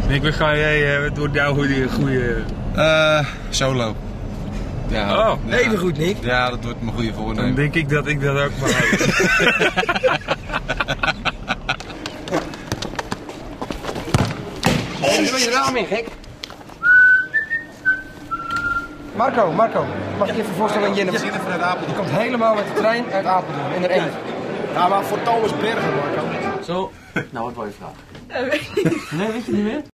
Nick, we gaan jij, door jou goede... Solo. Ja, Oh, ja. Even goed, Nick. Ja, dat wordt mijn goede voornemen. Dan denk ik dat ook maar houd. Doe je raam in, gek. Marco, mag ik je even voorstellen aan Jennifer? Je ziet er vanuit Apeldoorn. Die komt helemaal met de trein uit Apeldoorn in de eentje. Ja, maar voor Thomas Bergen, Marco. Zo, nou wat wil je vragen? Nee, weet je niet meer?